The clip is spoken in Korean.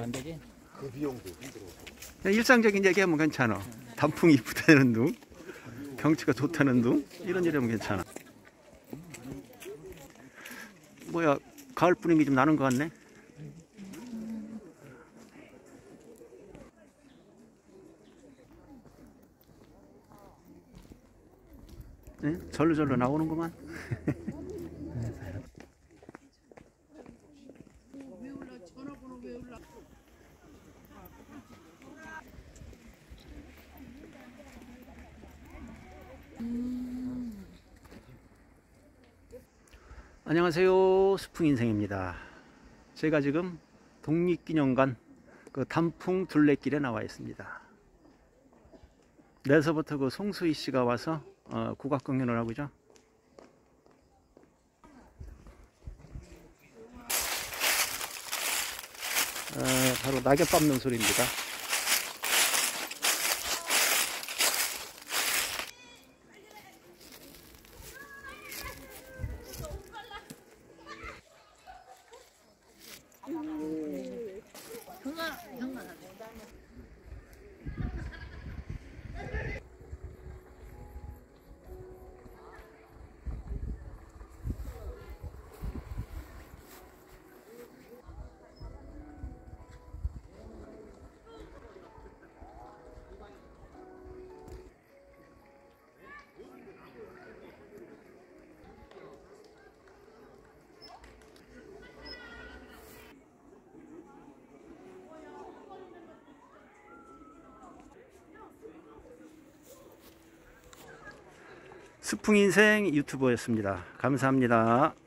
안 되지? 그 비용도 힘들어. 그냥 일상적인 얘기하면 괜찮아. 단풍이 이쁘다는 둥, 경치가 좋다는 둥, 이런 얘기하면 괜찮아. 뭐야, 가을 분위기 좀 나는 것 같네. 네? 절로절로 나오는구만. 안녕하세요, 수풍인생입니다. 제가 지금 독립기념관 그 단풍 둘레길에 나와 있습니다. 내서부터 그 송수희 씨가 와서 국악 공연을 하고죠. 바로 낙엽 밟는 소리입니다. 수풍인생 유튜버였습니다. 감사합니다.